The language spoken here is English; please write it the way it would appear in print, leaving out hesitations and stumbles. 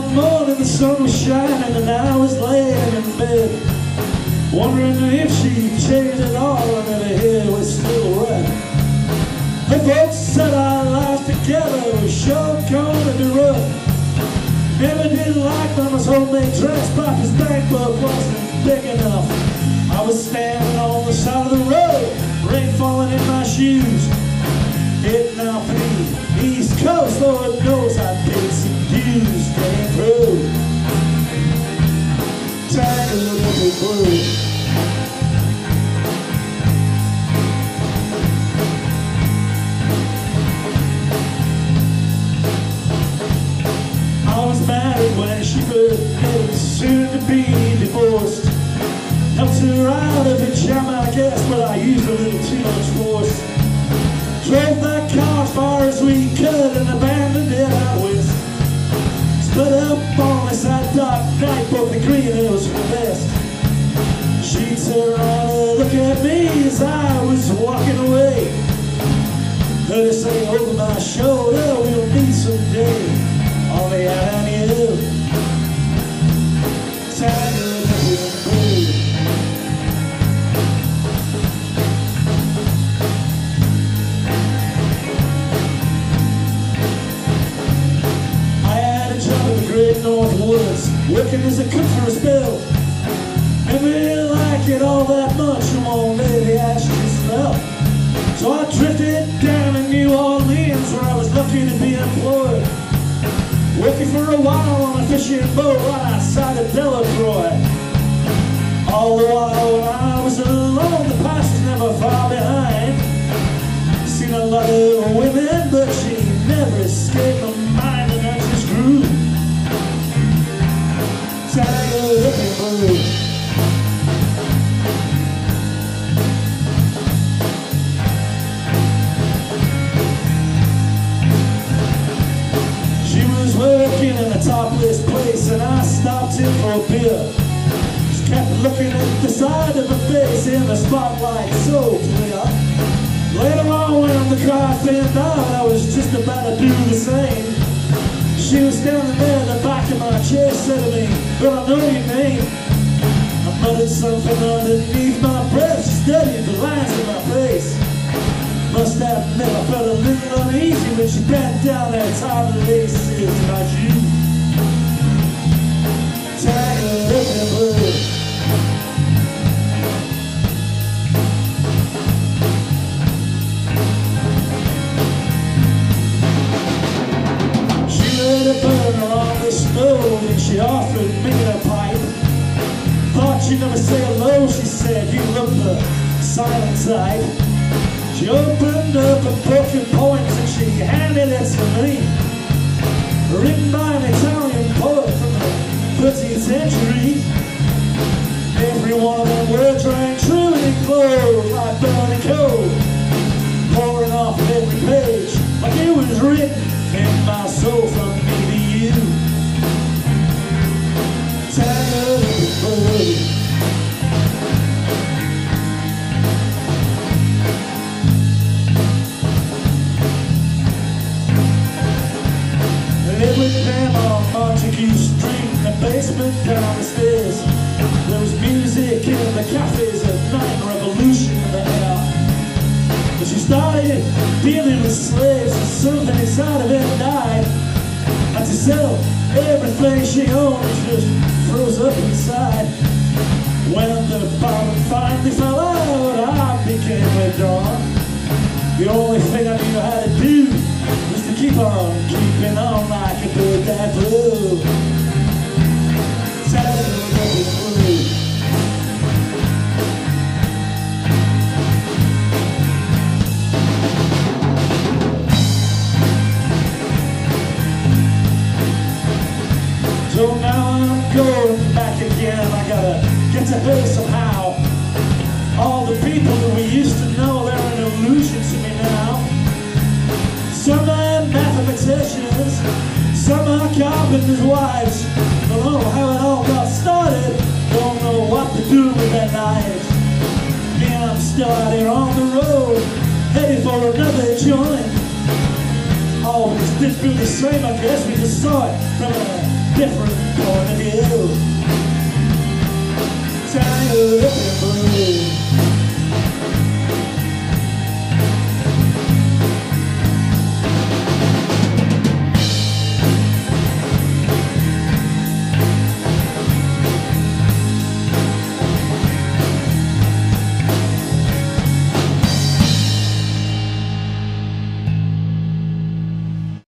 one morning the sun was shining and I was laying in bed, wondering if she'd changed at all and if her hair was still wet. Her folks said our life together was sure gonna be rough. Never did like Mama's homemade dress, Papa's bank book wasn't big enough. I was standing on the side of the road, rain falling in my shoes, heading out for the East Coast. Lord knows I paid some dues, came through, tangled up with blue. I was married when she first met, soon to be divorced. Helped her out of a jam, I guess, but I used a little too much force. Drove that car as far as we could and abandoned it out west. Split up on this dark night, both agreed it was for the best. She'd turn around and look at me as I was walking away. Heard her say over my shoulder, we'll meet someday on the avenue, tangled up with blue. I had a job in the great North Woods, working as a cook for a spell. Didn't really like it all that much, and won't let the ashes smell. So I drifted down to New Orleans, where I was lucky to be employed, working for a while on a fishing boat right outside of Delacroix. All the while when I was alone, the past was never far behind. Seen a lot of women, but she never escaped my mind, and I just grew tangled up in blue. Working in a topless place, and I stopped in for a beer. Just kept looking at the side of her face in the spotlight so clear. Later on when the car thinned out, I was just about to do the same. She was standing there in the back of my chair, said to me, "But I know your name." I muttered something underneath my breath. She studied the lines of my face. Must admit I felt a little uneasy when she bent down there, tied the laces in my shoe, tangled up in blue. She let a burner on the stove and she offered me a pipe. Thought you'd never say hello, she said, you look the silent type. She opened up a book of poems and she handed it to me, written by an Italian poet from the 13th century. Every one of them words rang true and it glowed like burning coal, pouring off of every page like it was written in my soul from me to you, tangled up in blue. With them on Montague Street, in the basement down the stairs. There was music in the cafes at night, revolution in the air. But she started dealing with slaves, and something inside of it died. Had to sell everything she owned, and just froze up inside. When the bottom finally fell out, I became a dawn. The only thing I knew how to do was to keep on keeping on like a bird that flew, tangled up in blue. So now I'm going back again. I gotta get to her somehow. All the people that we used to know, they're an illusion to me now. Some are mathematicians, some are carpenters' wives. Don't know how it all got started, don't know what to do with their lives. Me and I'm still out here on the road, headed for another joint. Always did feel the same, I guess we just saw it from a different point of view.